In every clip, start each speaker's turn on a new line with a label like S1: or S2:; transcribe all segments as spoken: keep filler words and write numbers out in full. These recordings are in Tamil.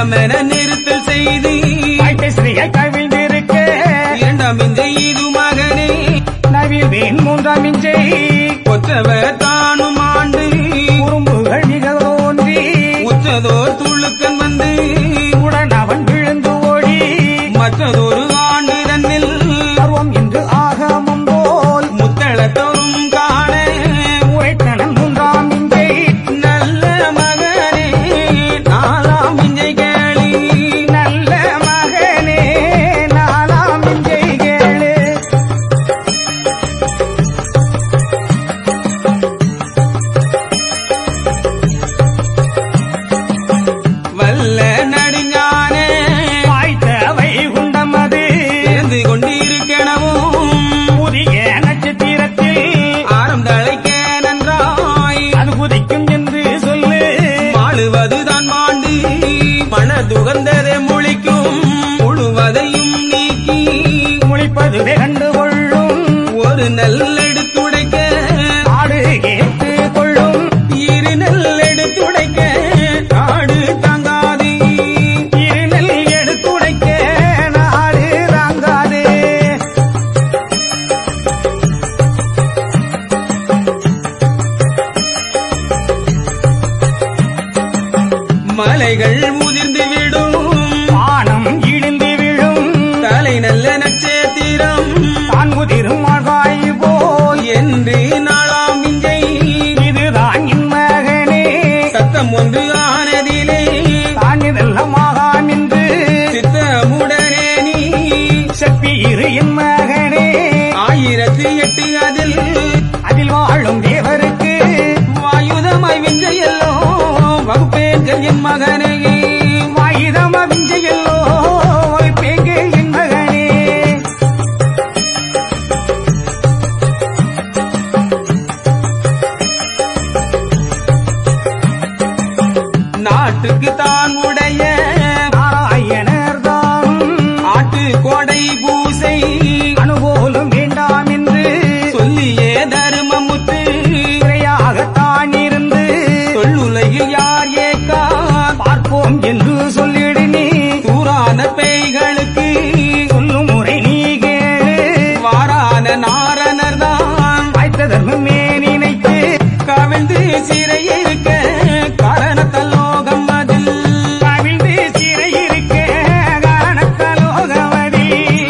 S1: இல்லமென நிறுத்தல் செய்து
S2: ஸ்ரீயை கவிழ்ந்திருக்க
S1: இரண்டாம் விஞ்சை இது மகனே
S2: நவில்வேன் மூன்றாம் விஞ்சை
S1: கொற்றவர் தானும் ஆண்டு
S2: உறும்புகள் நிகழ்ந்தோன்றி
S1: உச்சதோர் துளுக்கன் வந்து
S2: உடன் அவன் விழுந்து ஓடி
S1: மற்றதொரு ஆண்டு தன்னில்
S2: பருவம் என்று ஆகமும் போல்
S1: முத்தளத்தோறும் காண
S2: உரைத்தனன் மூன்றாம் விஞ்சை
S1: நல்ல மகனே நாலாம் விஞ்சை கேளு
S2: நல்ல மகனே நாலாம் விஞ்சை கேளு
S1: வல்ல நடுஞானே
S2: வாய்த்தவை குண்டமது
S1: இருந்து கொண்டிருக்கணவும்
S2: புதிய நட்சத்திரத்தில்
S1: ஆரம் தழைக்க நன்றாய்
S2: அது குதிக்கும் என்று சொல்லு
S1: மாளுவதுதான் மாண்டு மனதுகந்ததை மொழிக்கும் முழுவதையும் நீக்கி
S2: முழிப்பதுவே கண்டு கொள்ளும்
S1: ஒரு நெல் எடுத்துடைக்க
S2: ஆடு கேட்டு கொள்ளும்
S1: இரு நெல் எடுத்துடைக்க நாடு தாங்காதே
S2: இருநெல் எடுத்துடைக்க நாடு தாங்காதே
S1: மலைகள் முதிர்ந்து விடும்
S2: வானம் இடிந்து விழும்
S1: தலை நல்ல நட்சத்திரம்
S2: தான் குதிரும் ஆகாய் போல்
S1: என்று நாளாம் விஞ்சை
S2: இதுதான் என் மகனே
S1: சத்தம் ஒன்று ஆனதிலே
S2: தான் இதெல்லாம் ஆகாம் என்று
S1: சித்தமுடனே நீ
S2: செப்பி இரு என் மகனே
S1: ஆயிரத்து எட்டு அதில்
S2: அதில் வாழும் தேவருக்கு
S1: வாயுதமாய் விஞ்சையல்லோ வகுப்பேர்கள் என் மகனே
S2: வாயுதம விஞ்சையல்லோ பேங்கே என் மகனே
S1: நாட்டுக்கு தான் உடைய
S2: நாராயணர் தான்
S1: ஆட்டு கோடை பூசை
S2: அனுகூலம் வேண்டாம் என்று
S1: சொல்லியே தருமமுத்து
S2: இறையாகத்தான் இருந்து
S1: சொல்லுலகில் யார் ஏக்கார்
S2: பார்ப்போம் என்று சொல்லிடு நீ
S1: தூரான பேய்களுக்கு
S2: சொல்லும் முறை நீ கேளு
S1: வாரான நாரணர் தான்
S2: வாய்த்த தர்மமே நினைத்து
S1: கவிழ்ந்து சிறையிருக்க காரணத்தலோகம் அதில்
S2: கவிழ்ந்து சிறை இருக்க காரணத்தலோகமதி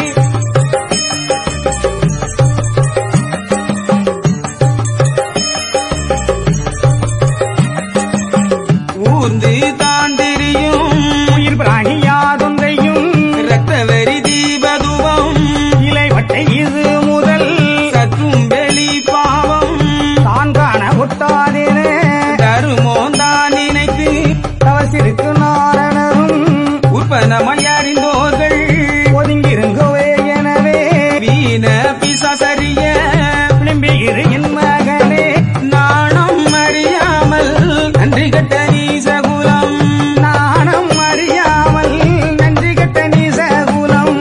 S1: ஊர்ந்து தாண்டிரியும்
S2: உயிர் பிராணி யாதொன்றையும்
S1: இரத்த வெறி தீபதுவம்
S2: இலைவட்டை இது முதல்
S1: சற்றும் வெளி பாவம்
S2: தான் காண ஒட்டாதென
S1: தருமோ தான் நினைத்து
S2: தவசிருக்கு நாரணரும்
S1: உற்பனமாய் அறிந்தோர்கள்
S2: ஒதுங்கிருங்கவே எனவே
S1: வீண பிசாசரிய
S2: விளிம்பி இரு என் மகனே
S1: நாணம் அறியாமல் நன்றி கட்ட நீசகுலம்
S2: நாணம் அறியாமல் நன்றி கட்ட நீசகுலம்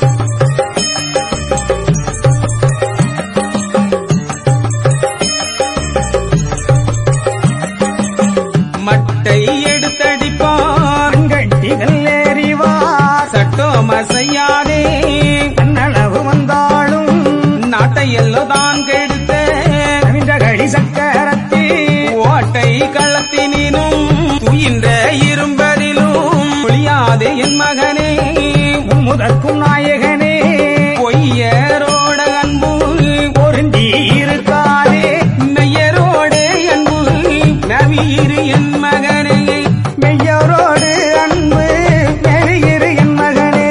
S1: மட்டை எடுத்தடிப்பார்
S2: கட்டிகள் ஏறிவார்
S1: சட்டோமசையாதே
S2: கண்ணளவு வந்தாலும்
S1: நாட்டை எல்லோ தான் கெடுத்த
S2: கவின்றகளி சக்கரத்தி
S1: ஓட்டை களத்தினும் துயின்ற இரும்பதிலும் ஒளியாதே என் மகனே
S2: முதற்கும் நாயகனே
S1: பொய்யரோட அன்பு
S2: பொருந்தி இருக்காதே
S1: மெய்யரோட அன்பு நவீரு என் மகனே
S2: மெய்யரோடு அன்பு மெய்யிரு என் மகனே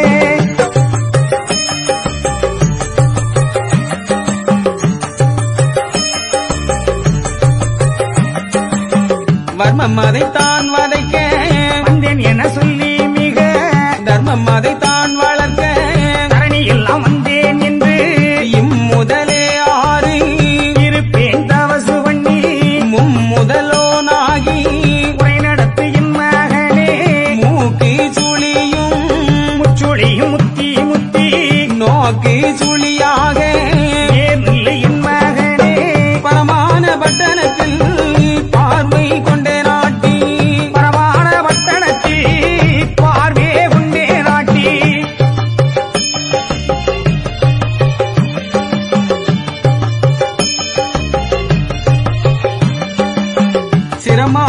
S1: வர்மம் அதைத்தான் வதைக்க
S2: வந்தேன் என சொல்லி மிக
S1: தர்மம் அதைத்தான் வளர்க்க
S2: தரணி எல்லாம் வந்தேன் என்று
S1: இம்முதலே ஆறு
S2: இருப்பேன் தவசு பண்ணி
S1: மும்முதலோனாகி
S2: உரை நடத்து என் மகனே
S1: மூக்கு சுழியும்
S2: முச்சுளியும் முத்தி முத்தி
S1: நோக்கு சுழியாக
S2: ஏர்நில்லை என் மகனே
S1: பரமான பட்டணத்தில் பார்வை கொண்டே நாட்டி
S2: பரமான பட்டணத்தில்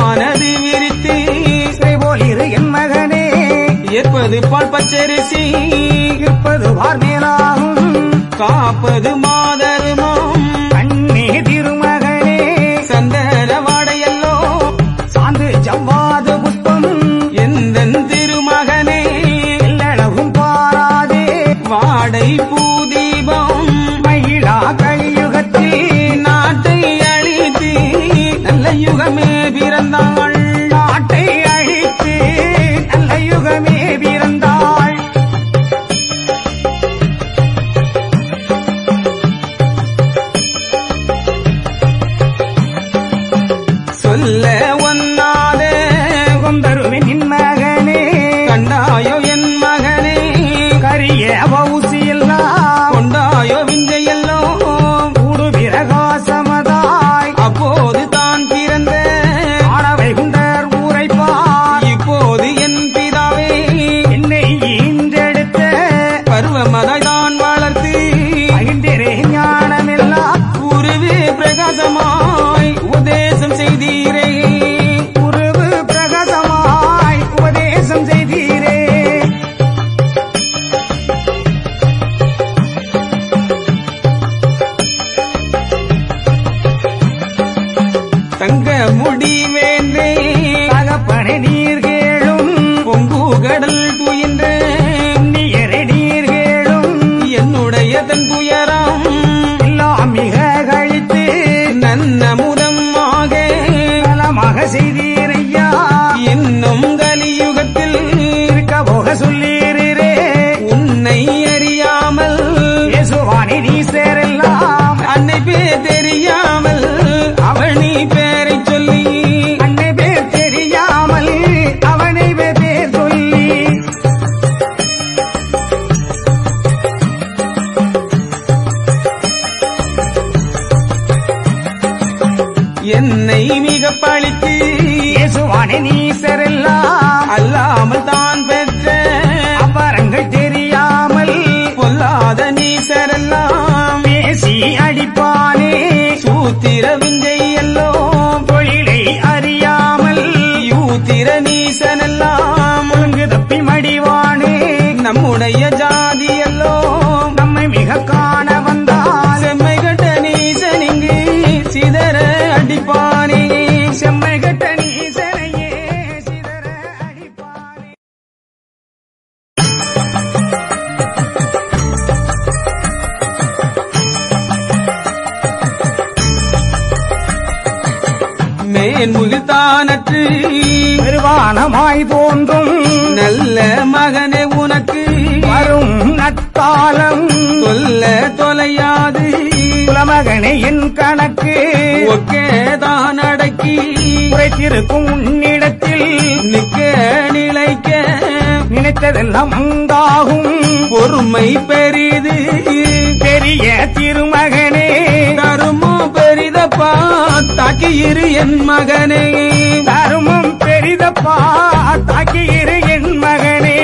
S1: சிறகானது விரித்து
S2: போலிரு என் மகனே
S1: ஏற்பது பால் பச்சரிசி
S2: இருப்பது பார்மேலாகும்
S1: காப்பது மாதருமம்
S2: கண்ணே திருமகனே
S1: சந்தன வாடையல்லோ
S2: சாந்து ஜவ்வாது புஷ்பம்
S1: எந்தன் திருமகனே
S2: எல்லளவும் பாராதே
S1: வாடை பூதீபம்
S2: மகிழா கலியுகத்தில்
S1: நாட்டை அழித்து நல்ல யுகமே பிறந்தாள்
S2: நாட்டை அழித்து நல்ல யுகமே பிறந்தாள்
S1: சொல்ல ஒன்னாதே
S2: கொந்தருவின் என் மகனே
S1: கண்டாயோ என் மகனே
S2: கரிய பௌசி எல்லாம்
S1: கொண்டாயோ விஞ்சையல்லோ
S2: கூடு பிரகாசமதாய்
S1: அப்போது தான் பிறந்த
S2: ஆடவை குண்டர் ஊரைப்பார்
S1: இப்போது என் பிதாவே
S2: என்னை ஈன்றெடுத்த
S1: பருவமதாய் தான் வளர்த்து
S2: அகின்றே ஞானமெல்லாம்
S1: குருவே பிரகாசமாய் உபதேசம் செய்தீரே
S2: உருவு பிரகாசமாய் உபதேசம் செய்தீரே
S1: தங்க முடிவேந்தே
S2: தகப்பனை நீர் கேளும்
S1: பொங்கு கடல் துயின்ற
S2: நீயரை நீர் கேளும்
S1: என்னுடைய தன் துயரம்
S2: எல்லாம் மிக கழித்து
S1: நன்னமுதமாக
S2: நலமாக செய்தீரையா
S1: இன்னும் கலியுகத்தில்
S2: இருக்க போக சொல்லீரே
S1: உன்னை அறியாமல்
S2: இயேசுவானி நீ சேரெல்லாம்
S1: அன்னை பேர் தெரியாமல் அவனி பேரை சொல்லி
S2: அன்னை பேர் தெரியாமல் அவனை பேர் சொல்லி
S1: என்னை மிக பழித்து
S2: இயேசுவானி நீ சேரெல்லாம்
S1: அல்லாமல் தான் பெற்ற
S2: அபரங்கள் தெரியாமல்
S1: பொல்லாத நீசரெல்லாம்
S2: பேசி அடிப்பானே
S1: சூத்திர விஞ்சை எல்லோ
S2: தொழிலை அறியாமல்
S1: யூத்திர நீசனெல்லாம்
S2: ஒழுங்கு தப்பி மடிவானே
S1: நம்முடைய ஜாதி எல்லோ
S2: நம்மை மிக காண வந்தால்
S1: செம்மை கட்ட நீசன் இங்கு சிதற அடிப்பானே
S2: செம்மை கட்ட நீசனையே சிதற அடிப்பானே
S1: மேன்முகில்தானற்று
S2: நிர்வாணமாய் தோன்றும்
S1: நல்ல மகனே உனக்கு
S2: வரும் நற்காலம்
S1: சொல்ல தொலையாது
S2: குலமகனே என் கணக்கு
S1: ஒக்கேதான் அடக்கி
S2: உரைத்திருக்கும் உன்னிடத்தில்
S1: நிக்க நிலைக்க
S2: நினைத்ததெல்லாம் உண்டாகும்
S1: பொறுமை பெரிது
S2: பெரிய திருமகனே
S1: தருமோ பெரிதப்பா தாக்கியிரு என் மகனே
S2: தருமம் பெரிதப்பா தாக்கியிரு என் மகனே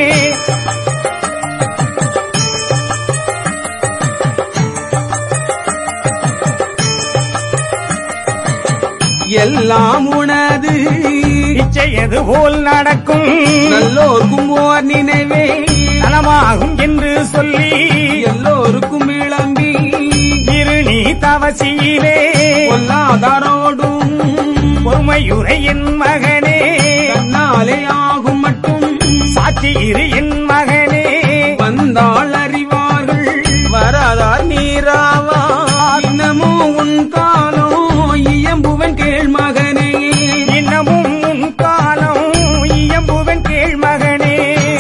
S1: எல்லாம் உனது
S2: இச்சையது போல் நடக்கும்
S1: நல்லோர்க்கும் ஓர் நினைவே
S2: நலமாகும் என்று சொல்லி
S1: எல்லோருக்கும் விளம்பி
S2: இரு நீ தவசியிலே
S1: பொல்லாதாரோடும்
S2: பொறுமையுரை என் மகனே
S1: தன்னாலே ஆகும் மட்டும்
S2: சாட்சி இரு என் மகனே
S1: வந்தாள் அறிவார்கள் வராதார் நீராவா இன்னமும் உன் காலம் இயம்புவன் கேள் மகனே
S2: இன்னமும் உன் காலம் இயம்புவன் கேள் மகனே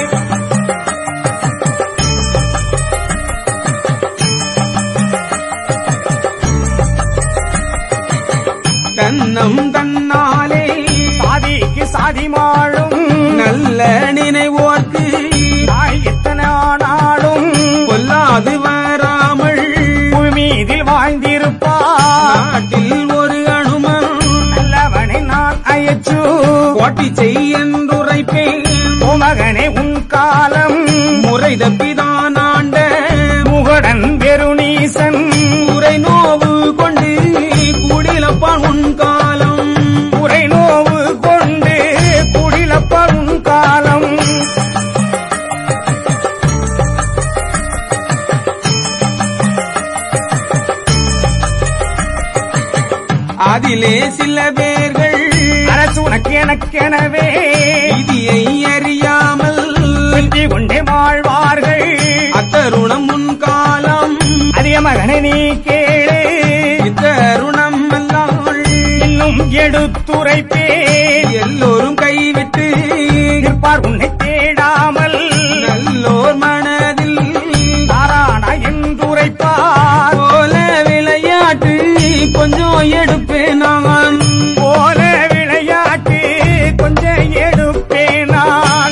S1: தன்னம் தன்னாலே
S2: சாதிக்கு சாதி மாளும்
S1: நல்ல நினைவோர்க்கு
S2: தாய் எத்தனை ஆனாலும்
S1: பொல்லாது வராமல்
S2: புவிமீதில் வாழ்ந்திருப்பார்
S1: நாட்டில் ஒரு அனுமன்
S2: நல்லவனை நான் அயச்சு
S1: போட்டி செய்யன்றுரைப்பேன்
S2: ஓ மகனே உன் காலம்
S1: முறை தப்பிதான் ஆண்ட
S2: முகடன் வெறுநீசன்
S1: உரை நோவு கொண்டு கூடிலப்பான் உன் காலம்
S2: உரை நோவு கொண்டு தனக்கெனவே
S1: விதியை அறியாமல்
S2: வெற்றி கொண்டே வாழ்வார்கள்.
S1: அத்தருணம் முன் காலம்
S2: அரிய மகனை நீ கேளு,
S1: இத்தருணம் எல்லாம்
S2: இன்னும் எடுத்துரைப்பே.
S1: எல்லோரும் கைவிட்டு
S2: நிற்பார் உன்னை தேடாமல்
S1: நல்லோர் மனதில்
S2: தாரானா என்றுரைப்பார்.
S1: போல விளையாட்டு கொஞ்சம் எடுப்பேன் நான்,
S2: போல விளையாட்டு கொஞ்சம் எடுப்பேன் நான்.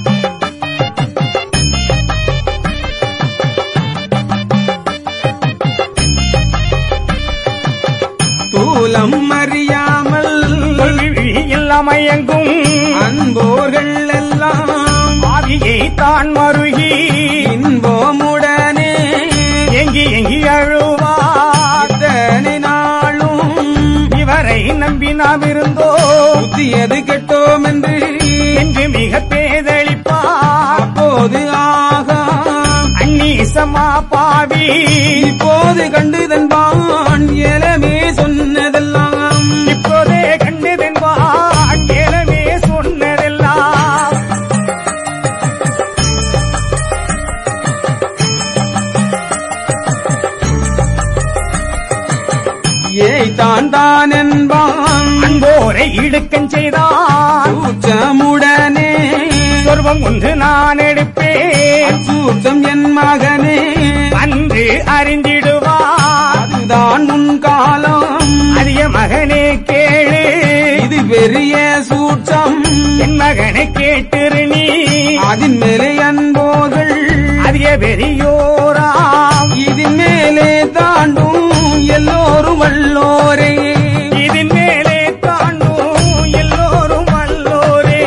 S1: தூலம் அறியாமல்
S2: எல்லாம் மயங்கும்
S1: அன்போர்கள் எல்லாம்
S2: ஆவியை தான் மருகி
S1: இன்பமுடனே
S2: எங்கி எங்கி அழுவார்.
S1: இத்தனை நாளும்
S2: இவரை நம்பி நாம் இருந்தோ
S1: புத்தியது கெட்டோம் என்று
S2: என்று மிக பேதளிப்பார்.
S1: அப்போது ஆகா
S2: அந்நீசமா பாவி
S1: இப்போது கண்டுதன்பான் ஏலமே சொன்னதெல்லாம்
S2: இப்போதே கண்டுதென்பான் ஏலமே சொன்னதெல்லாம்.
S1: ஏய் தான் தான் என்பான்
S2: அன்போரை இடுக்கன் செய்தான்.
S1: சூச்சமுடனே
S2: சொர்வம் ஒன்று நான் எடுப்பேன்,
S1: சூச்சம் என் மகனே
S2: அன்று அறிந்திடுவார்.
S1: அதுதான் உன் காலம்
S2: அரிய மகனே கேளு,
S1: இது பெரிய சூட்சம்
S2: என் மகனை கேட்டிரு நீ.
S1: அதன் மேலே அன்போர்கள்
S2: அரிய பெரியோராம்
S1: இதன் மேலே தாண்டும் எல்லோரும் வல்லோரே.
S2: இதன் மேலே தாண்டும் எல்லோரும் வல்லோரே.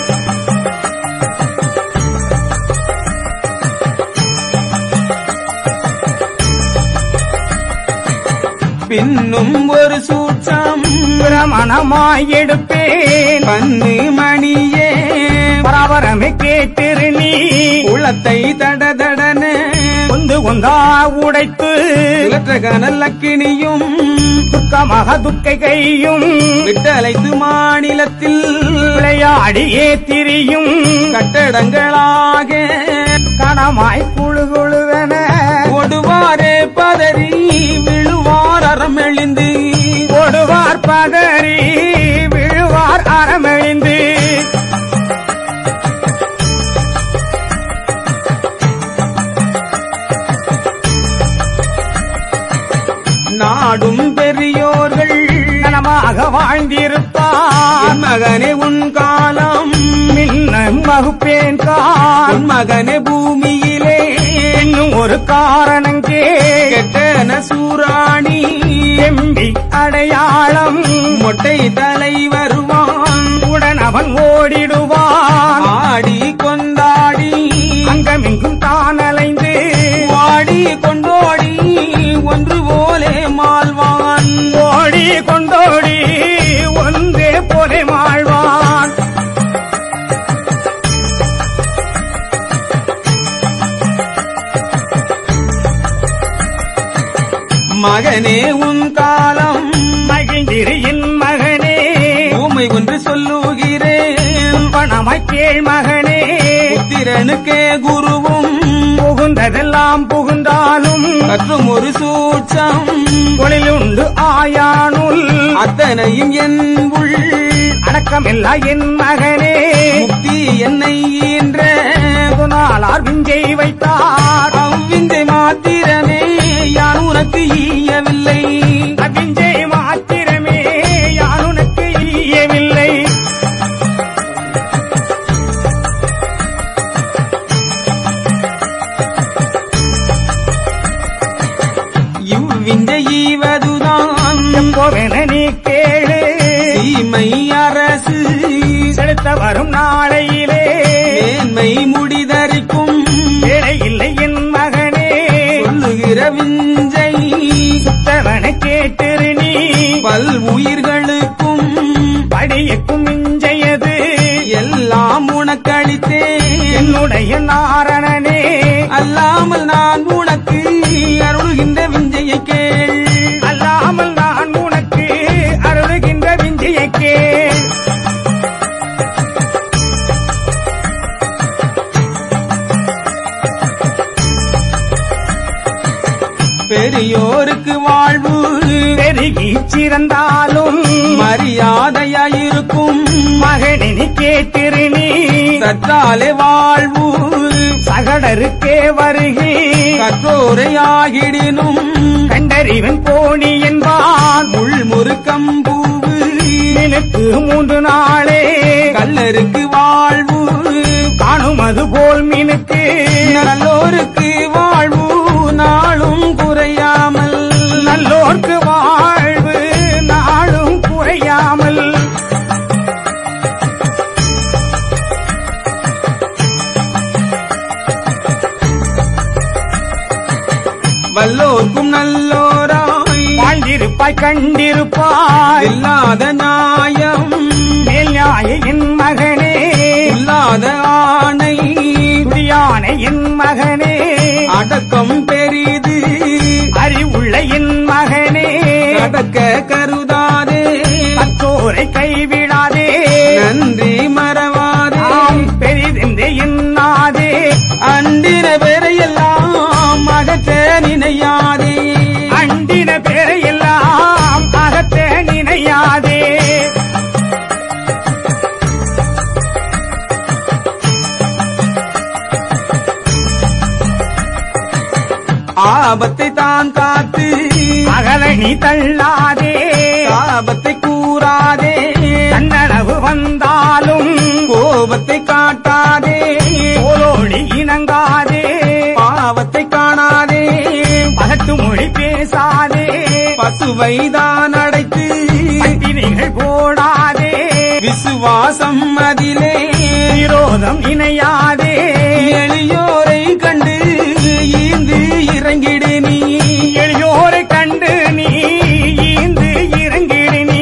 S1: பின்னும் ஒரு சூட்சம்
S2: பிரமணமாய் எடுப்பேன்,
S1: பன்னு மணியே
S2: பராபரமே கேட்டிரு நீ.
S1: குளத்தை தடதடன
S2: கொந்து கொந்தா உடைத்து
S1: இலற்ற கனல் அக்கினியும்
S2: துக்கமாக துக்கை கையும்
S1: விட்டலைத்து மாநிலத்தில்
S2: விளையாடியே திரியும்
S1: கட்டடங்களாக
S2: கணமாய் குழு குழுவென
S1: ஓடுவாரே பதறி விழுவார் அறமெளிந்து
S2: ஓடுவார் பதறி விழுவார் அறமெழிந்து.
S1: நாடும் பெரியோர்கள்
S2: நலமாக வாழ்ந்திருப்பார்.
S1: என் மகனே உன் காலம்
S2: மின்ன வகுப்பேன் கான்
S1: உன் மகனே பூமியிலே
S2: இன்னும் ஒரு காரணங்கே
S1: கெட்டன சூராணி
S2: எம்பி அடையாளம்
S1: மொட்டை தலை வருவான்
S2: உடன் அவன் ஓடிடுவான்.
S1: ஆடி கொண்டாடி
S2: அங்கமெங்கும் தான் அலைந்து
S1: வாடி கொண்டோடி ஒன்று போலே மாழ்வான்
S2: ஓடி கொண்டோடி ஒன்றே போலே மாழ்வான்.
S1: மகனே உன் காலம்
S2: மகிழ்ந்திரு என் மகனே,
S1: ஊமை ஒன்று சொல்லுகிறேன்
S2: பணமாய் கேள் மகனே.
S1: புத்திரனுக்கே குருவும்
S2: புகுந்ததெல்லாம் புகுந்தாலும்
S1: மற்றும் ஒரு சூட்சம்
S2: தொழிலுண்டு ஆயானுள்
S1: அத்தனையும் என் உள்
S2: அடக்கமில்லா என் மகனே.
S1: முக்தி என்னை ஈன்ற
S2: நாளார் விஞ்சை வைத்தார்,
S1: அவ்விந்தை மாத்திரமே யான் உனக்கு ஈயவில்லை.
S2: அவ்விஞ்சை மாத்திரமே யான் உனக்கு ஈயவில்லை.
S1: இவ்விந்தை ஈவதுதான்
S2: எம்போவென நீ கேளு,
S1: தீமை அரசு
S2: செலுத்த வரும் நாளையிலே
S1: மேன்மை முடிதரிக்கும்
S2: வேலை இல்லை என் மகனே.
S1: சொல்லுகிற விஞ்சை
S2: சுத்தவன கேட்டிரு நீ,
S1: பல் உயிர்களுக்கும்
S2: படியக்கும் மிஞ்சையது
S1: எல்லாம் உனக்களித்தேன்.
S2: என்னுடைய நாரணனே,
S1: அல்லாமல் நான் உனக்கு அருள்கின்ற விஞ்சையை கேள்.
S2: அல்லாமல் நான் உனக்கு அருளுகின்ற விஞ்சையை கேள்.
S1: பெரியோருக்கு வாழ்வு
S2: பெருகி சிறந்தாலும்
S1: மரியாதையாயிருக்கும்
S2: மகனினி கேட்டிரு நீ
S1: சற்றாலே வாழ்வு
S2: சகடருக்கே வருகி
S1: கற்றோரையாகிடினும்
S2: கண்டறிவன் கோணி என்பான்
S1: உள்முறுக்கம் பூவு
S2: எனக்கு மூன்று நாளே
S1: கல்லருக்கு வாழ்வு
S2: காணும் அது போல் மீனுக்கு
S1: நல்லோருக்கு வாழ்வு நாளும் குறையாமல்
S2: நல்லோர்க்கு வாழ்வு நாளும் குறையாமல்
S1: வல்லோர்க்கும் நல்லோராய்
S2: வாழ்ந்திருப்பாய் கண்டிருப்பாய்
S1: இல்லாத நியாயம்
S2: மேல் நியாய என் மகனே
S1: இல்லாத ஆணை
S2: துடியான என் மகனே
S1: அடக்கம் பெரிது
S2: அறிவுள்ள என் மகனே
S1: அடக்க கருதாதே
S2: கற்றோரை கைவிடாதே
S1: நன்றி மறவாதே
S2: நாம் பெரிதென்று எண்ணாதே
S1: அண்டின பேரையெல்லாம் அகற்ற நினையாதே
S2: அண்டின பேரையெல்லாம் அகற்ற நினையாதே
S1: ஆபத்தை தான் காத்து
S2: அகல நீ தள்ளாதே
S1: ஆபத்தை கூறாதே
S2: தன்னளவு வந்தாலும்
S1: கோபத்தை காட்டாதே
S2: போலோடி இணங்காதே
S1: பாவத்தை காணாதே
S2: பகட்டு மொழி பேசாதே
S1: பசுவைதான் அடைத்து
S2: பட்டினிகள் போடாதே
S1: விசுவாசம் அதிலே
S2: விரோதம் இணையாதே
S1: எளியோரை கண்டு ஈந்து இறங்கிடு நீ
S2: எளியோரை கண்டு நீ ஈந்து இறங்கிடு நீ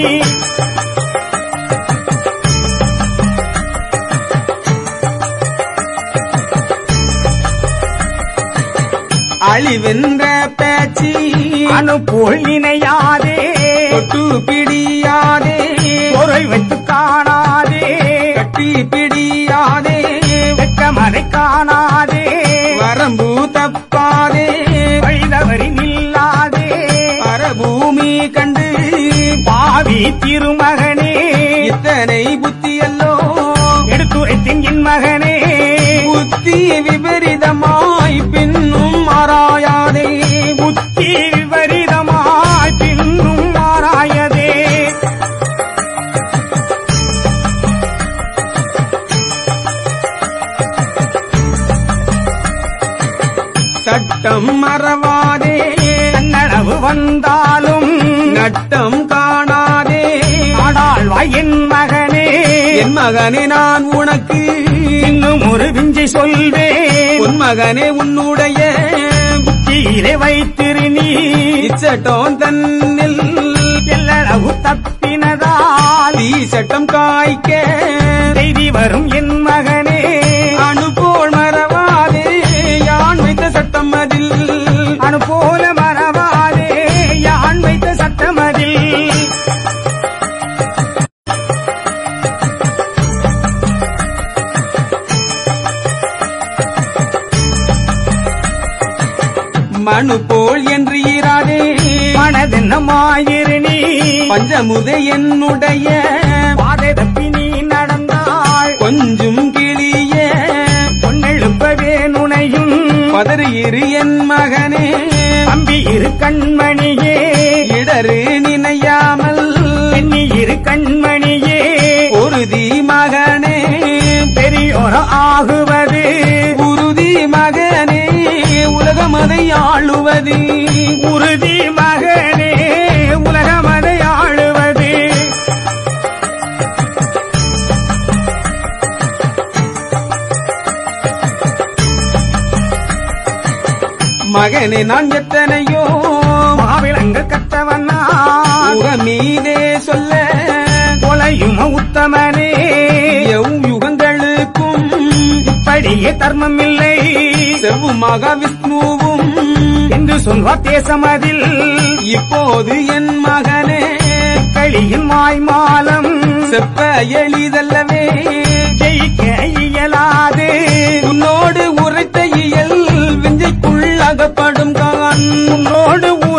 S1: அழிவென்ற பேச்சு
S2: அனுப்போல் இணையாதே
S1: தொட்டு பிடியாதே
S2: பொருள் வைத்து காணாதே
S1: கட்டி பிடியாதே
S2: வெக்கமறை காணாதே
S1: வரம்பு தப்பாதே
S2: வழிதவறி நில்லாதே
S1: பரபூமி கண்டு
S2: பாவி திருமகனே
S1: இத்தனை புத்தியல்லோ
S2: எடுத்துரைத்தின் என் மகனே
S1: புத்தி விபரீதமாய் பின்னும் ஆராயாதே
S2: புத்தி விபரீதமாய் பின்னும் மாறாயதே
S1: சட்டம் மறவாதே
S2: கண்ணளவு வந்தாலும்
S1: நட்டம் காணாதே
S2: ஆடாள்வாய் என் மகனே
S1: என் மகனே நான் உனக்கு
S2: இன்னும் ஒரு விஞ்சை சொல்வேன்
S1: உன் மகனே உன்னுடைய
S2: புத்தியிலே வைத்திரு நீ
S1: இச்சட்டம் தன்னில்
S2: எல்லளவு தப்பினதால்
S1: தீ சட்டம் காய்க்க
S2: செய்தி வரும் என் மகனே
S1: அனுபோல் மறவாதே யான் வைத்த சட்டம் அதில்
S2: அனுபோல மறவாதே யான் வைத்த சட்டமதில்
S1: மனு போல் என்று ஈராதே
S2: மனதென்னமாயிரு நீ
S1: பஞ்சமுதை என்னுடைய
S2: பாதை தப்பி நீ நடந்தாள்
S1: கொஞ்சம் கிளிய
S2: பொன்னெழுப்பவே நுணையும்
S1: பதறு இரு என் மகனே
S2: தம்பி இரு கண்மணியே
S1: இடரு நினையாமல்
S2: எண்ணி இரு கண்மணியே
S1: உறுதி மகனே
S2: பெரியோர ஆகுவது
S1: உறுதி மகனே உலகமதை ஆளுவது
S2: உறுதி மகனே உலகமதை ஆளுவது
S1: மகனே நான் எத்தனையோ
S2: மாவிளங்க கத்தவனா
S1: மீதே சொல்ல
S2: கொலையும் உத்தமனே
S1: யுகங்களுக்கும்
S2: இப்படியே தர்மம் இல்லை
S1: செவ்வுமாக விஷ்ணுவும்
S2: என்று சொல்வார் தேசமதில்
S1: இப்போது என் மகனே
S2: களியின் மாய்மாலம்
S1: செப்ப எளிதல்லவே
S2: ஜெயிக்க இயலாது
S1: உன்னோடு உரைத்த இயல் விஞ்சைக்குள் அகப்படும் கான்
S2: உன்னோடு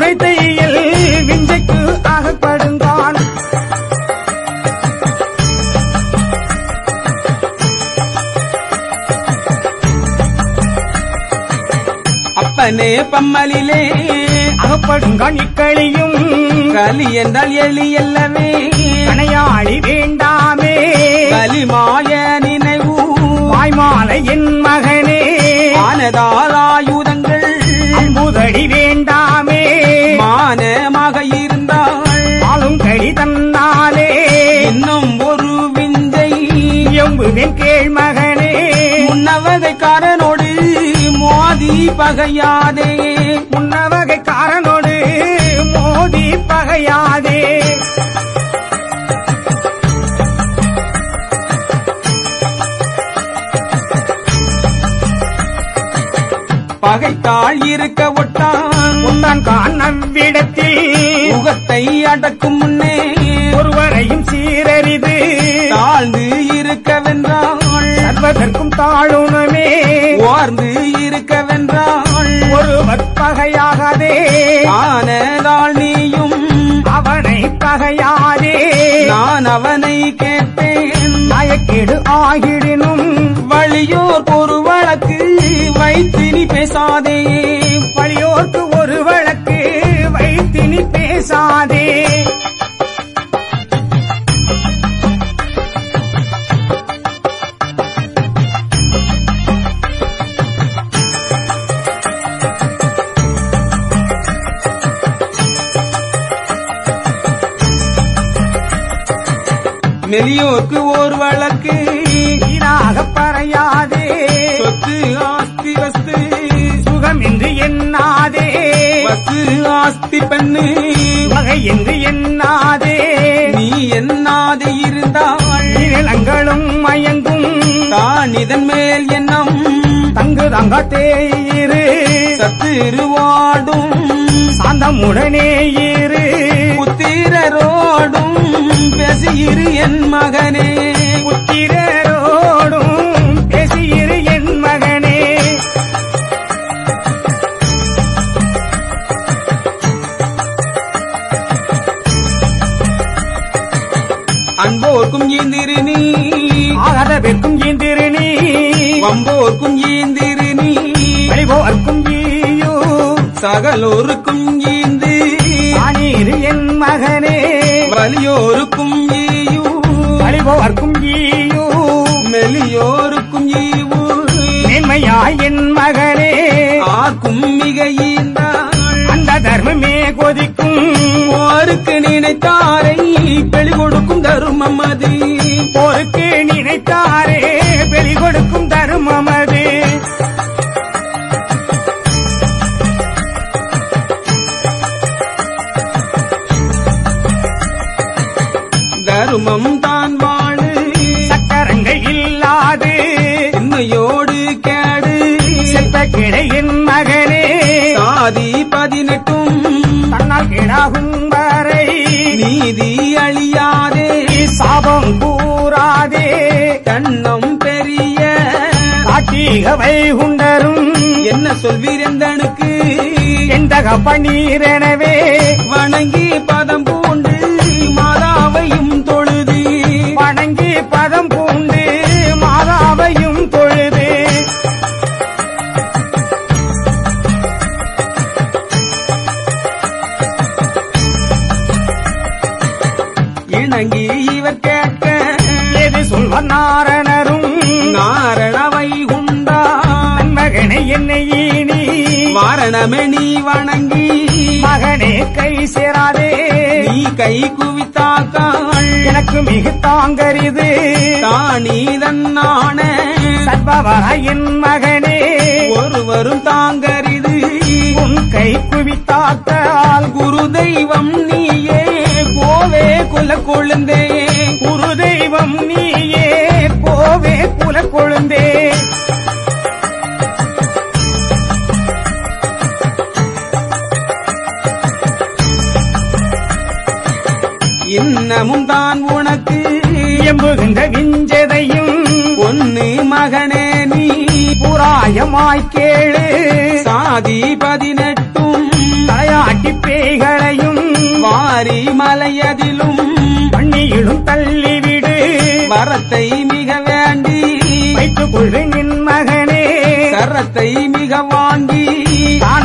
S1: அப்பனே பம்மலிலே
S2: அகப்படுங்கான் இக்களியும்
S1: கலி என்றால் எலி அல்லவே
S2: கணையாளி வேண்டாமே
S1: கலிமாய நினைவு
S2: வாய்மாலை என் மகனே
S1: ஆனதால் ஆயுதங்கள்
S2: அம்புதடி வேண்டாமே
S1: மானமாக இருந்தாள்
S2: ஆளும் களி தன்னாலே
S1: இன்னும் ஒரு விஞ்சை
S2: எம்புவேன் கேள் மகனே
S1: முன்னவகைக்காரனோடு மோதி பகையாதே
S2: முன்னவகைக்காரனோடு மோதி பகையாதே
S1: பகைத்தாள் இருக்க ஒட்டான்
S2: உண்டான் கான் அவ்விடத்தில்
S1: முகத்தை அடக்கும் முன்னே
S2: ஒருவரையும் சீரறிது
S1: தாழ்ந்து இருக்க வென்றாள்
S2: சர்வதற்கும் தாழுணமே
S1: ஓர்ந்து இருக்க வென்றாள்
S2: ஒருவர் பகையாகாதே
S1: ஆனதாள் நீயும்
S2: அவனை பகையாதே
S1: நான் அவனை கேட்டேன்
S2: நாயக்கேடு ஆகிடினும்
S1: வழியோர் ஒரு வழக்கு வைத்து நீ பேசாதே
S2: வழியோர்க்கு ஒரு வழக்கு வைத்து நீ பேசாதே
S1: மெலியோர்க்கு ஓர் வழக்கு
S2: வீணாக பறையாதே
S1: சொத்து ஆஸ்தி வஸ்து
S2: சுகம் என்று எண்ணாதே
S1: வஸ்து ஆஸ்தி பெண்ணு
S2: வகை என்று எண்ணாதே
S1: நீ எண்ணாது இருந்தாள்
S2: நிலங்களும் மயங்கும்
S1: தான் இதன் மேல் எண்ணம்
S2: தங்கு தங்காத்தேயிரு
S1: சத்துருவாடும்
S2: சாந்தமுடனே இரு
S1: புத்திரரோடும் பேசியிரு என் மகனே
S2: புத்திரரோடும் பேசியிரு என் மகனே
S1: அன்போர்க்கும் ஈந்திரு நீ
S2: ஆகதவிற்கும் ஈந்திரு நீ
S1: வம்போர்க்கும் ஈந்திரு நீ
S2: வழிபோர்க்கும் ஈயோ
S1: சகலோருக்கும் ஈந்து
S2: ஆனீரு என் மகனே
S1: வலியோருக்கும் ஈயு
S2: வழிபோர்க்கும் ஈயோ
S1: மெலியோருக்கும் ஈவு
S2: மேன்மையாய் என் மகனே
S1: ஆர்க்கும் மிக ஈந்தாள்
S2: அந்த தர்மமே கொதிக்கும்
S1: போருக்கு நினைத்தாரை பெளி கொடுக்கும் தருமம் அது
S2: போருக்கு நினைத்தாரே வெளி கொடுக்கும் தர்மம் அது
S1: தருமம் தான் வாழு
S2: சக்கரங்கள் இல்லாது
S1: உண்மையோடு கேடு
S2: செல்வ கிடை என் மகனே
S1: சாதி பதினெட்டும்
S2: தன்னால் கிடாகும் வரை
S1: நீதி அழியாதே
S2: சாபம் கூறாதே
S1: கண்ணம் பெரிய
S2: காட்டிகவை உண்டரும்
S1: என்ன சொல்வீரெந்தனுக்கு
S2: எந்தக பன்னீரெனவே
S1: வணங்கி பதம் பூண்டு மாதாவையும் தொழுது
S2: வணங்கி பதம் பூண்டு மாதாவையும் தொழுது
S1: இணங்கி இவர் கேட்க
S2: எது சொல்வர் நாரணரும்
S1: நாரணவை உண்டா
S2: மகனை என்னை ஈனி
S1: வாரணமே நீ வணங்கி
S2: மகனே கை சேராதே
S1: நீ கை குவித்தாக்காள்
S2: எனக்கு மிகு தாங்கரிது
S1: தானீதன்னான
S2: சர்வவர என் மகனே
S1: ஒருவரும் தாங்கரிது
S2: உன் கை குவித்தாக்கால்
S1: குரு தெய்வம் நீயே போவே குல கொழுந்தே
S2: குரு தெய்வம் நீயே போவே குல கொழுந்தே
S1: இன்னமும் தான் உனக்கு
S2: எம்புகின்ற விஞ்சதையும்
S1: பொன்னு மகனே நீ
S2: புராயமாய் கேளு
S1: சாதி பதினெட்டும்
S2: தலையாட்டி பேய்களையும்
S1: வாரி மலையதிலும்
S2: பண்ணியிடும் தள்ளிவிடு
S1: வரத்தை மிக வேண்டி
S2: வைத்துக் கொள்வேன் என் மகனே
S1: கரத்தை மிக வாங்கி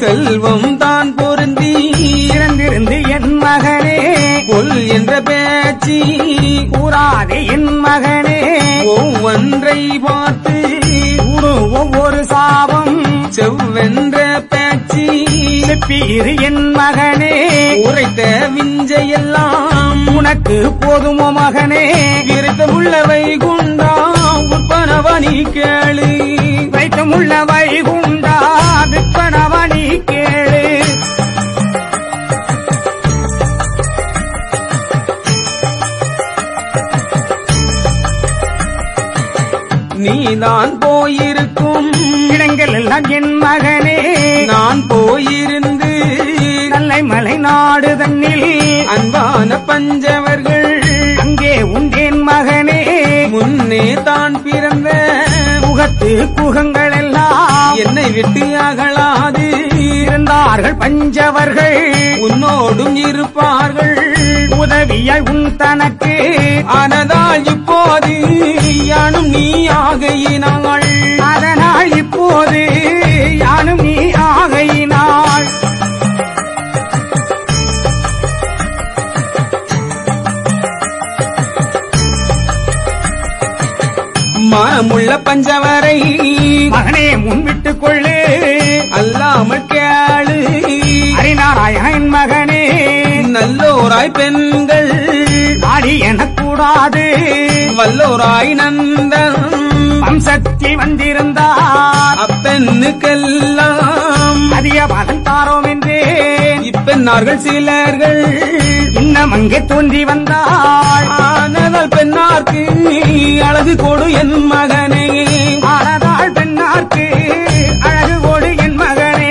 S1: செல்வம் தான் பொருந்தி
S2: இறந்திருந்து என் மகனே
S1: கொல் என்ற பேச்சு
S2: கூறாதே என் மகனே
S1: ஒவ்வொன்றை பார்த்து
S2: கூறு ஒவ்வொரு சாபம்
S1: செவ்வென்ற பேச்சு
S2: செப்பீரு என் மகனே
S1: உரைத்த விஞ்சையெல்லாம்
S2: உனக்கு போதுமோ மகனே
S1: விருத்தமுள்ள வைகுண்டா உற்பனவனி கேளு
S2: வைத்தமுள்ள வைகுண்டா விற்பனவனி கேளு
S1: நீதான் போயிருக்கும்
S2: இடங்கள் எல்லாம் என் மகனே
S1: நான் போயிருந்து
S2: நல்லை மலை நாடு தன்னில்
S1: அன்பான பஞ்சவர்கள்
S2: அங்கே உண்டேன் மகனே
S1: முன்னே தான் பிறந்த
S2: முகத்து குகங்கள் எல்லாம்
S1: என்னை விட்டு அகலாது
S2: இருந்தார்கள் பஞ்சவர்கள்
S1: உன்னோடும் இருப்பார்கள்
S2: உதவியாய் உன் தனக்கு
S1: ஆனதால் இப்போது யானும் நீ ஆகையினாள்
S2: அதனால் இப்போது யானும் நீ ஆகையினாள்
S1: மனமுள்ள பஞ்சவரை
S2: மகனே முன்விட்டுக் கொள்ளு
S1: அல்லாமல் கேளு
S2: ஹரிநாராயணன் மகனே
S1: நல்லோராய் பெண்கள்
S2: நாடி எனக்கூடாது
S1: வல்லோராய் நந்தன்
S2: வம்சத்தில் வந்திருந்தார்
S1: அப்பெண்ணுக்கெல்லாம்
S2: அதிக பலன் தாரோம் என்றே
S1: இப்பெண்ணார்கள் சிலர்கள்
S2: இன்னும் அங்கே தோன்றி வந்தாள்
S1: ஆனதால் பெண்ணார்க்கு அழகு கொடு என் மகனே
S2: ஆனதாள் பெண்ணார்க்கு அழகு கொடு என் மகனே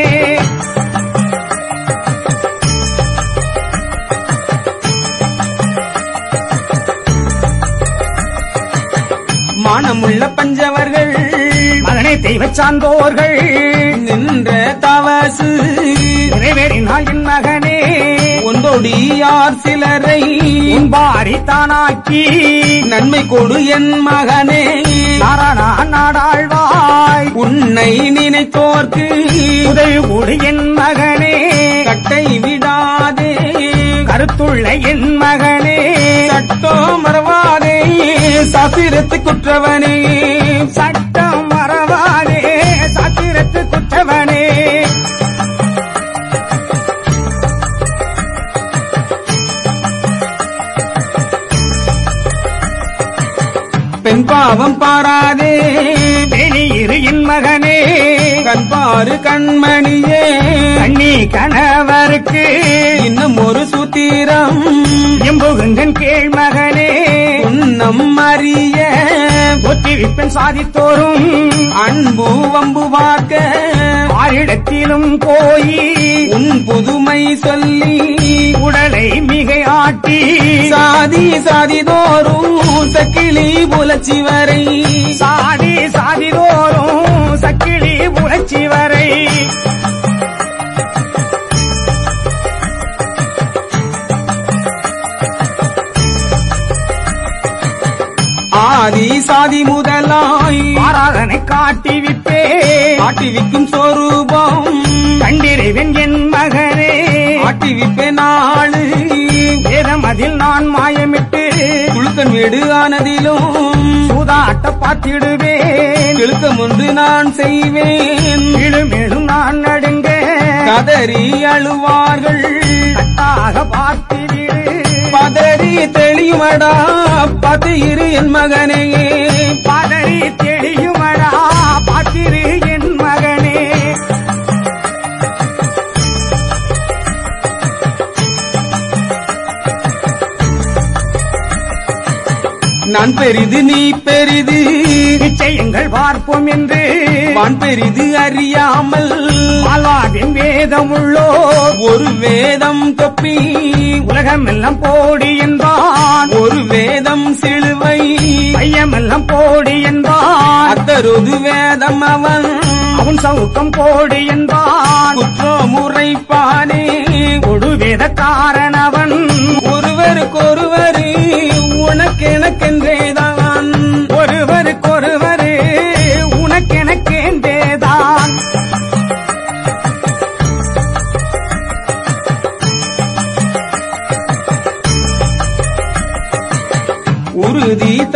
S1: மானமுள்ள பஞ்சவர்கள்
S2: மகனே தெய்வ சார்ந்தோர்கள்
S1: நின்ற தவசு
S2: நிறைவேறினாள் என் மகனே
S1: ஒன்றொடியார் சிலரை
S2: உன்பாரி தானாக்கி
S1: நன்மை கொடு என் மகனே
S2: நாராயணா நாடாழ்வாய்
S1: உன்னை நினைத்தோர்க்கு
S2: உதவி கொடு என் மகனே
S1: கட்டை விடாதே
S2: கருத்துள்ள என் மகனே
S1: சட்டோ மறவாதே சாத்திரத்து குற்றவனே
S2: சட்டம் மறவாதே சாத்திரத்து குற்றவனே
S1: பெண் பாவம் பாராதே
S2: வெளியிரு என் மகனே
S1: கண்பாரு கண்மணியே
S2: கண்ணி கணவருக்கு
S1: இன்னும் ஒரு சூத்திரம்
S2: எம்புகின்றன் கேள் மகனே
S1: உன்னம் அறிய
S2: ஒத்திவிப்பன் சாதித்தோறும்
S1: அன்பு வம்பு பார்க்க
S2: ஆரிடத்திலும் போய்
S1: உன் புதுமை சொல்லி
S2: உடலை மிகை ஆட்டி
S1: சாதி சாதிதோறும் சக்கிலி புலச்சி வரை
S2: சாதி சாதிதோறும் சக்கிலி புலச்சி வரை
S1: ஆதி சாதி முதலாய்
S2: ஆராதனை காட்டி விப்பே
S1: ஆட்டி விக்கும் சொரூபம்
S2: கண்டிருவன் என் மகனே
S1: ஆட்டி விப்பே நாளு
S2: வேதம் அதில் நான் மாயமிட்டு
S1: குழுக்கன் வீடு ஆனதிலும்
S2: சூதாட்ட பார்த்திடுவேன்
S1: இழுக்கம் ஒன்று நான் செய்வேன்
S2: இழுமேலும் நான் நடுங்க
S1: கதறி அழுவார்கள்
S2: கட்டாக பார்த்திடு
S1: பதறி தெளியுமடா பார்த்து இரு என் மகனே
S2: பதறி தெளியுமடா பார்த்திரு என் மகனே
S1: நான் பெரிது நீ பெரிது
S2: நிச்சயங்கள் பார்ப்போம் என்று
S1: வான் பெரிது அறியாமல்
S2: வாழ்வாவின் வேதம் உள்ளோ
S1: ஒரு வேதம் தொப்பி
S2: உலகமெல்லாம் போடி என்பான்
S1: ஒரு வேதம் சிலுவை
S2: பையமெல்லாம் போடி என்பான்
S1: அத்தருது வேதம் அவன்
S2: அவன் சவுக்கம் போடி என்பான்
S1: குற்றமுறைப்பானே
S2: கொடு வேதக்காரன் அவன்
S1: ஒருவருக்கொருவர் உனக்கெனக்கென்றேதான்
S2: ஒருவருக்கொருவர் உனக்கெனக்கென்றேதான்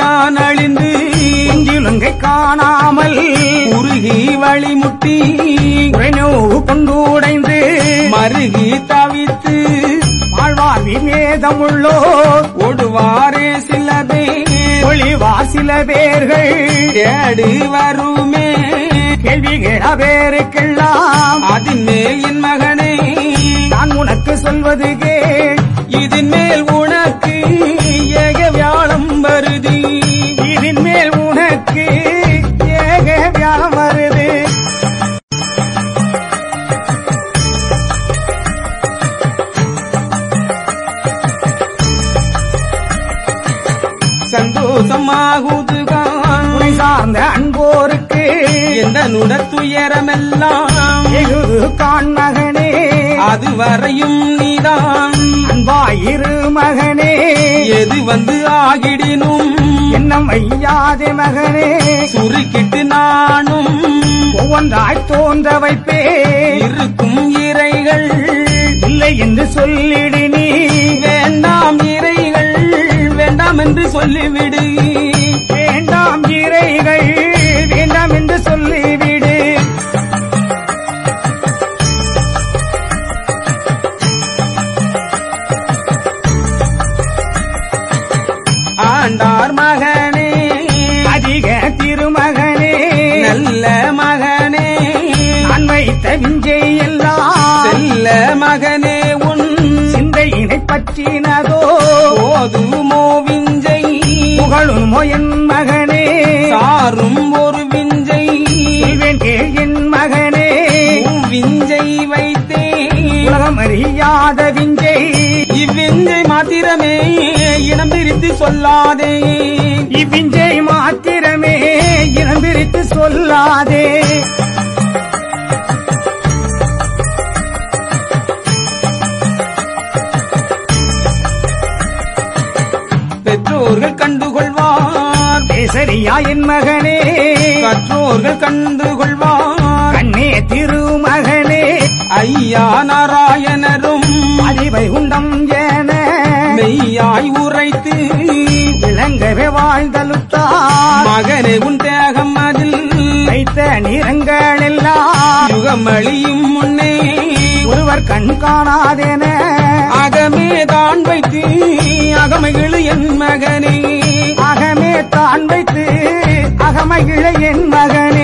S1: தான் அழிந்து
S2: இலங்கை காணாமல்
S1: உருகி வழிமுட்டி
S2: உரைநோவு கொண்டு உடைந்து
S1: மருகி தவித்து
S2: வாழ்வார்வி மேதமுள்ளோ
S1: ஓடுவாரே சில பேர்
S2: ஒளிவார் சில பேர்கள்
S1: கேடு வருமே
S2: கேள்வி கேட பேருக்கெல்லாம்
S1: அதன் மேல் என் மகனே
S2: நான் உனக்கு சொல்வது கேள்
S1: இதன் மேல் உனக்கு ஏக வியாழம் வருது
S2: இதன் மேல் உனக்கு ஏக வியாழம் வருது
S1: சந்தோஷமாகுதுகான்
S2: உனை சார்ந்த அன்போருக்கு
S1: எந்த நுட துயரமெல்லாம்
S2: எகுது கான் மகனே
S1: அதுவரையும் நீதான்
S2: அன்பாயிரு மகனே
S1: எது வந்து ஆகிடினும்
S2: என்னம் ஐயாதே மகனே
S1: சுருக்கிட்டு நானும்
S2: ஒவ்வொன்றாய் தோன்ற வைப்பே
S1: இருக்கும் இறைகள்
S2: இல்லை என்று சொல்லிடு நீ
S1: வேண்டாம் இறைகள் வேண்டாம் என்று சொல்லிவிடு
S2: வேண்டாம் இறைகள் வேண்டாம் என்று சொல்லிவிடு
S1: ஆண்டார் மகனே
S2: அதிக திருமகனே
S1: நல்ல மகனே
S2: நான் வைத்த விஞ்சை எல்லாம்
S1: செல்ல மகனே உன்
S2: சிந்தையினை பற்றினதோ
S1: போதுமோ விஞ்சை
S2: புகழுமோ என் மகனே
S1: சாரும் ஒரு விஞ்சை
S2: சொல்வேன் கேள் என் மகனே
S1: விஞ்சை வைத்தே
S2: உலகம் அறியாத விஞ்சை
S1: இவ்விஞ்சை மாத்திரமே இனம் பிரித்து சொல்லாதே
S2: இவ்விஞ்சை மாத்திரமே இனம் பிரித்து சொல்லாதே
S1: பெற்றோர்கள் கண்டுகொள்வார்
S2: பேசறியா என் மகனே
S1: கற்றோர்கள் கண்டுகொள்வார்
S2: கண்ணே திருமகனே
S1: ஐயா நாராயணரும்
S2: அறிவை உண்டம் என
S1: மெய்யாய் உரைத்து
S2: இளங்கவே வாழ்தலுத்தார்
S1: மகனே உன் தேகம் அதில்
S2: வைத்த நிறங்கள் எல்லாம்
S1: யுகமழியும் முன்னே
S2: ஒருவர் கண் காணாதென
S1: அகமே தான் வைத்து அகமைகள் என் மகனே
S2: அகமே தான் வைத்து அகமகிழ என் மகனே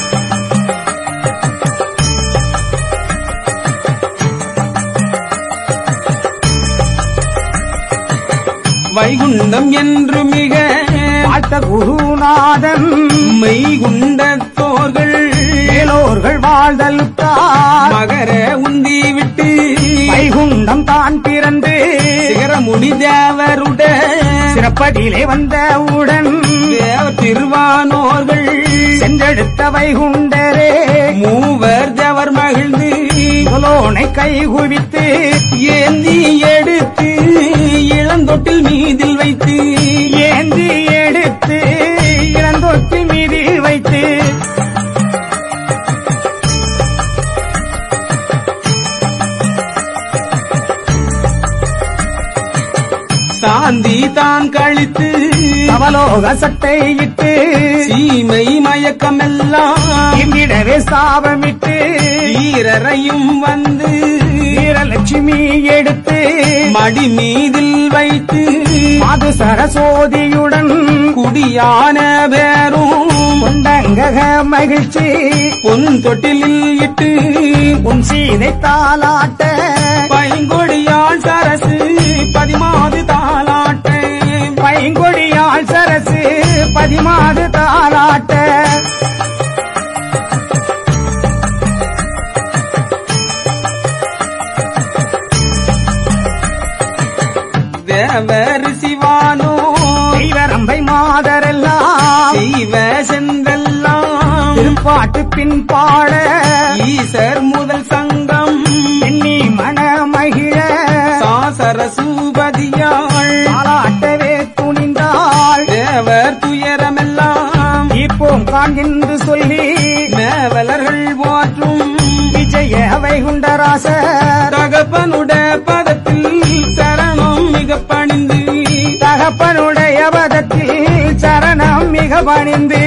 S1: வைகுண்டம் என்று மிக
S2: வாழ்த்த குருநாதன்
S1: மெய்குண்டத்தோர்கள்
S2: மேலோர்கள் வாழ்தலுத்தார்
S1: மகர உந்தி விட்டு
S2: வைகுண்டம் தான் பிறந்து
S1: சிகரமுனி தேவருட
S2: சிறப்பதிலே வந்தவுடன்
S1: தேவ திருவானோர்கள்
S2: சென்றெடுத்த வைகுண்டரே
S1: மூவர் தேவர் மகிழ்ந்து
S2: புலோனை கைகுவித்து
S1: ஏந்தி எடுத்து இளந்தொட்டில் மீதில் வைத்து
S2: ஏந்தி எடுத்து இளந்தொட்டி மீதில் வைத்து
S1: சாந்தி தான் கழித்து
S2: அவலோக சட்டையிட்டு
S1: சீமை மயக்கமெல்லாம்
S2: இங்கிடவே சாபமிட்டு
S1: வீரரையும் வந்து
S2: வீரலட்சுமி எடுத்து
S1: மடி மீதில் வைத்து
S2: மாது சரசோதியுடன்
S1: குடியான பேரும்
S2: கொண்டங்கக மகிழ்ச்சி
S1: பொன் தொட்டிலில் இட்டு
S2: உன் சீதை தாலாட்ட
S1: பைங்கொடியாள் சரசு பதிமாது தாலாட்ட
S2: பைங்கொடியாள் சரசு பதிமாது தாலாட்ட
S1: தேவர் சிவானோ
S2: தெய்வரம்பை மாதரெல்லாம்
S1: தெய்வ செந்தெல்லாம்
S2: திருப்பாட்டு பின் பாட
S1: ஈசர் முதல் சங்கம்
S2: எண்ணி மன மகிழ
S1: சாசர சூபதியாள்
S2: தாலாட்டவே துணிந்தாள்
S1: தேவர் துயரமெல்லாம்
S2: இப்போம் காண்கின்று சொல்லி
S1: மேவலர்கள் போற்றும்
S2: விஜய வைகுண்டராச
S1: தகப்பனுட பதத்தில் சரணம் மிக பணிந்து
S2: தகப்பனுடைய பதத்தில் கால் பணிந்து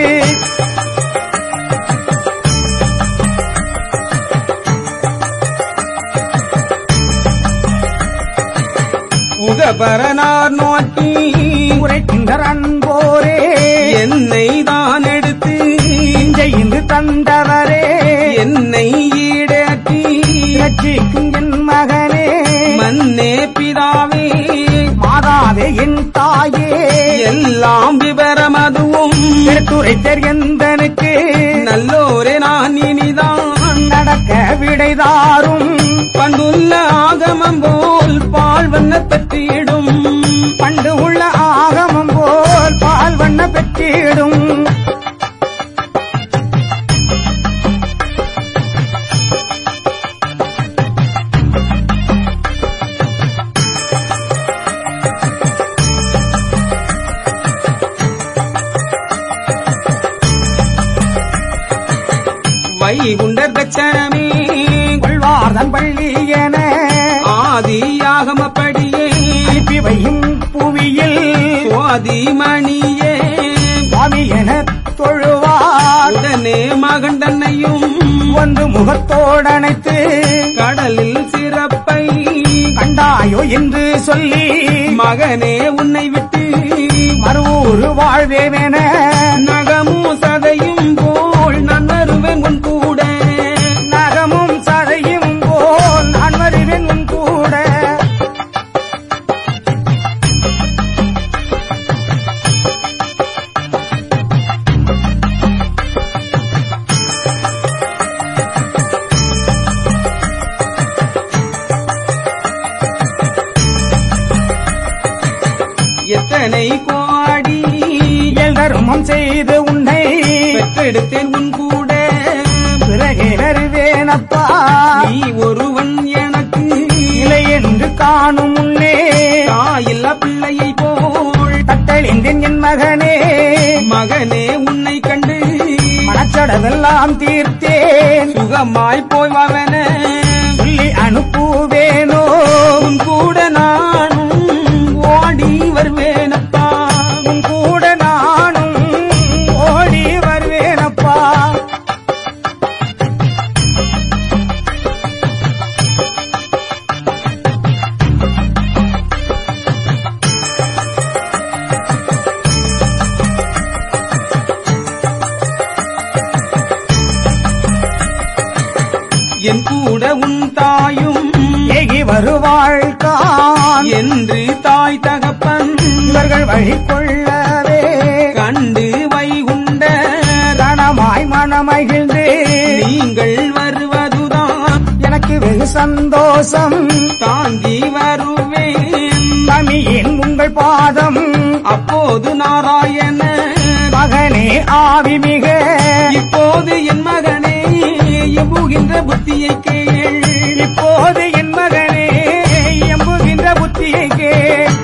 S1: உகபரனார் நோக்கி
S2: உரைக்கின்ற அன்போரே
S1: என்னை தான் எடுத்து
S2: இன்று தந்தவரே
S1: என்னை ஈடேற்றி
S2: ரட்சிக்கும் என் மகனே
S1: மன்னே பிதாவே
S2: மாதாவே என் தாயே
S1: எல்லாம் விவரம் அதுவும்
S2: எடுத்துரைத்தர் எந்தனுக்கு
S1: நல்லோரே நான் இனிதான்
S2: நடக்க விடைதாரும்
S1: பண்டுள்ள ஆகமம் போல் பால் வண்ண பெற்றிடும்
S2: பண்டு உள்ள ஆகமம் போல் பால் வண்ண பெற்றிடும்
S1: வைகுண்டர் தட்சணமே
S2: கொள்வார்தன் பள்ளி என
S1: ஆதியாகமப்படியே
S2: அனுப்பி வையும் புவியில்
S1: சுவாதிமணியே
S2: சுவாமி என தொழுவார்
S1: உடனே மகன் தன்னையும்
S2: ஒன்று முகத்தோடனைத்து
S1: கடலில் சிறப்பை
S2: கண்டாயோ என்று சொல்லி
S1: மகனே உன்னை விட்டு
S2: மறுவூறு வாழ்வேவென
S1: நகமும் சதையும் போல் நான் வருவேன் உன் கூட
S2: நகமும் சதையும் போல் நான் வருவேன் உன் கூட
S1: எத்தனை கோடி
S2: எல்தருமம் செய்து உன்னை
S1: பெற்றெடுத்தேன் உன் கூட
S2: பிறகே வருவேனப்பா
S1: நீ ஒருவன் எனக்கு
S2: இல்லை என்று காணும் முன்னே
S1: தாயில்லா பிள்ளையை போல்
S2: தட்டழிந்தேன் என் மகனே
S1: மகனே உன்னை கண்டு
S2: மனச்சடவெல்லாம் தீர்த்தேன்
S1: சுகமாய் போய் வவன
S2: சொல்லி அனுப்புவேனோ
S1: உன் கூட நானும் ஓடி வருவேனப்பா
S2: உன் கூட நானும் ஓடி வருவேனப்பா
S1: என் கூட உன் தாயும்
S2: ஏகி வருவாழ்கான்
S1: என்று தாய் தகப்பன்
S2: இவர்கள் வழி கொள்ளவே
S1: கண்டு வைகுண்ட
S2: கணமாய் மனமகிழ்ந்து
S1: நீங்கள் வருவதுதான்
S2: எனக்கு வெகு சந்தோஷம்
S1: தாங்கி வருவேன்
S2: தமியின் உங்கள் பாதம்
S1: அப்போது நாராயண
S2: மகனே ஆவி மிக
S1: இப்போது என் மகனே எம்புகின்ற புத்தியை கேள்
S2: இப்போது என் மகனே எம்புகின்ற புத்தியை கேள்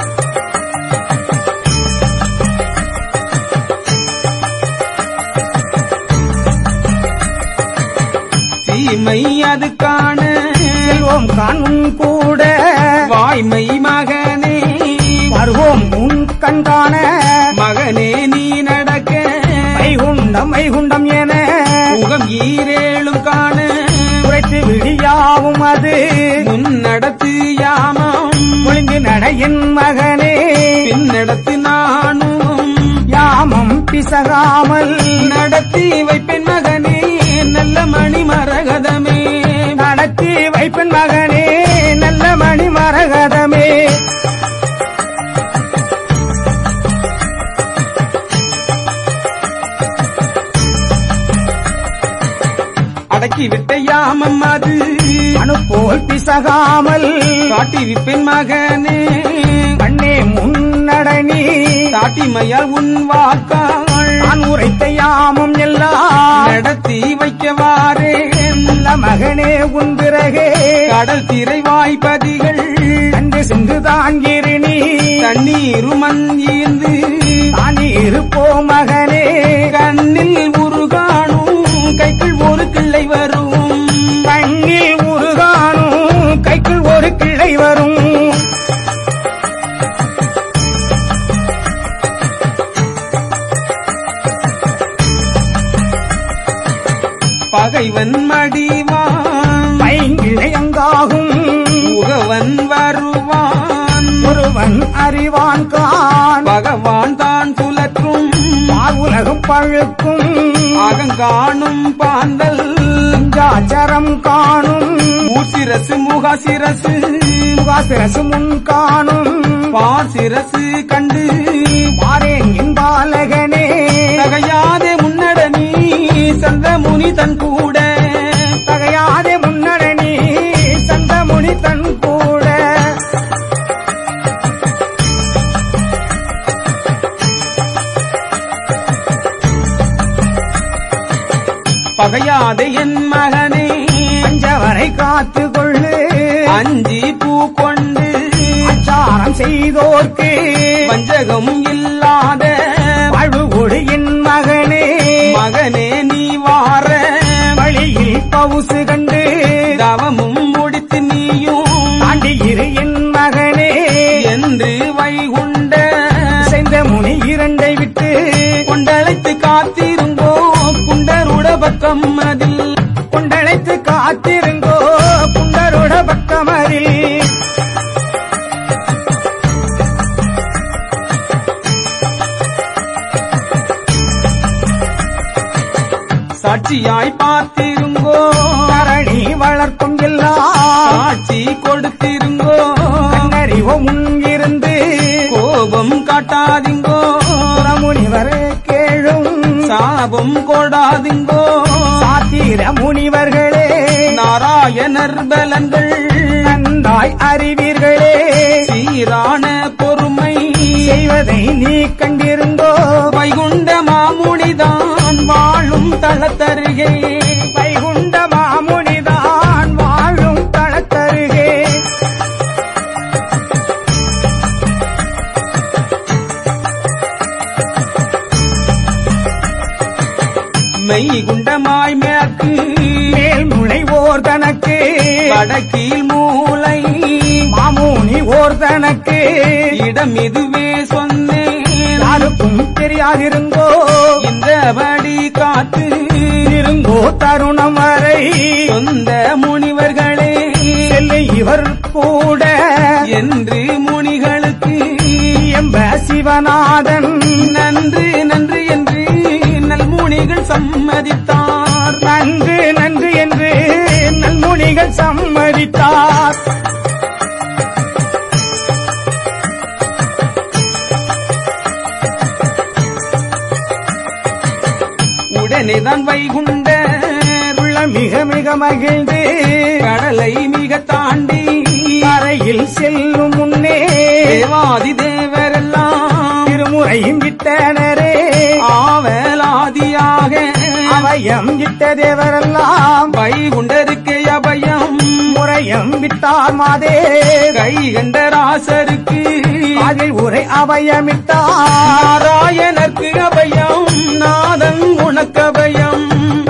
S1: தீமை அது காண
S2: செல்வோம் காணும் கூட
S1: வாய்மை மகனே
S2: வருவோம் உன் கண்காண
S1: மகனே நீ நடக்க
S2: வைகுண்டம் வைகுண்டம் என
S1: முகம் ஈரேழும் காண
S2: குறைத்து விடியாவும் அது
S1: முன் நடத்து யாமம்
S2: ஒளிந்து நட என் மகனே
S1: பின் நடத்து நானும்
S2: யாமம் பிசகாமல்
S1: நடத்தி வைப்பேன் மகனே நல்ல மணி மரகதமே
S2: நடத்தி வைப்பன் மகனே நல்ல மணி மரகதமே
S1: அடக்கி விட்ட யாமம் அது
S2: அனுப்போல் பிசகாமல்
S1: காட்டி விப்பேன் மகனே
S2: கண்ணே முன்னடனி
S1: தாட்டிமையால் உன் வாக்காள்
S2: நான் உரைத்த யாமம் எல்லாம்
S1: நடத்தி வைக்கவாரே
S2: நல்ல மகனே உன் பிறகே
S1: கடல் திரை வாய்ப்பதிகள்
S2: கண்டு சென்று தாங்கிருநீ
S1: தண்ணீரும் மஞ்சீர்ந்து
S2: தாண்டி இருப்போ மகனே
S1: கண்ணில் உருகாணும் கைக்குள் ஒரு கிள்ளை வரும்
S2: கண்ணில் உருகானும் கைக்குள் ஒரு கிளை வரும்
S1: பகவான் தான் சுழற்றும்
S2: உலகம் பழுக்கும்
S1: அகங்காணும் பாந்தல்
S2: அச்சாரம் காணும்
S1: ஊசிரசு முகாசிரசு
S2: முகாசிரசு முன் காணும்
S1: பாசிரசு கண்டு
S2: பாரேன் என் பாலகனே
S1: தகையாதே முன்னடனி சந்தமுனி தன் கூட
S2: தகையாதே முன்னடனி சந்தமுனி தன் கூட
S1: பகையாதே என் மகனே
S2: அஞ்சவரை காத்து கொள்ளு
S1: அஞ்சி பூ கொண்டு
S2: அச்சாரம் செய்தோர்க்கு
S1: வஞ்சகம் இல்லாத
S2: வாழ்வுகொடு என் மகனே
S1: மகனே நீ வார
S2: வழியில் பவுசு கண்டு
S1: தவமும் முடித்து நீயும்
S2: தாண்டியிரு என் மகனே
S1: என்று வைகுண்ட
S2: செய்த முனி இரண்டை விட்டு
S1: கொண்டழைத்து காத்திருங்கோ குண்டருட பக்கம் அதில்
S2: கொண்டழைத்து காத்திருங்கோ குண்டருட பக்கமரில்
S1: சாட்சியாய் பார்த்திருங்கோ
S2: தரணி வளர்க்கும் எல்லா
S1: சாட்சி கொடுத்திருங்கோ
S2: கண்ணறிவோ முன்கிருந்து
S1: கோபம் காட்டாதிங்கோ
S2: முனிவரே கேளும்
S1: சாபம் கொடாதிங்கோ
S2: சாத்திர முனிவர்களே
S1: நாராயணர் பலங்கள்
S2: நன்றாய் அறிவீர்களே
S1: சீரான பொறுமை
S2: செய்வதை நீ கண்டிருந்தோ
S1: வைகுண்ட மாமுனிதான் வாழும் தளத்தருகே
S2: வைகுண்ட மாமுனிதான் வாழும் தளத்தருகே
S1: மெய்குண்டமாய் மேற்கு
S2: மேல் முளைவோர் தனக்கு
S1: வடக்கில் மூலை
S2: மாமுனி ஓர் தனக்கு
S1: இடம் இதுவே சொன்னேன்
S2: யாருக்கும் தெரியாதிருந்தோ
S1: இந்தபடி காத்து
S2: இருங்கோ தருணம் வரை
S1: சொந்த முனிவர்களே
S2: செல்லை இவர் கூட
S1: என்று முனிகளுக்கு
S2: எம்ப சிவநாதன்
S1: நன்று நன்று என்று நல்முனிகள் சம்மதித்தார்
S2: நன்று நன்று என்று நல்முனிகள் சம்மதித்தார்
S1: உடனேதான் வைகுண்ட
S2: உள்ள மிக மிக மகிழ்ந்து
S1: கடலை மிக தாண்டி
S2: கரையில் செல்லும் முன்னே
S1: தேவாதி தேவரெல்லாம்
S2: திருமுறையும் விட்டனரே
S1: ஆவலாதியாக
S2: அபயம் விட்ட தேவரெல்லாம்
S1: வைகுண்டருக்கு அபயம்
S2: முறையம் விட்டார் மாதே
S1: கை கண்ட ராசருக்கு
S2: அதில் உரை அபயமிட்டார்
S1: நாராயணர்க்கு அபயம் நாதன் உனக்கு அபயம்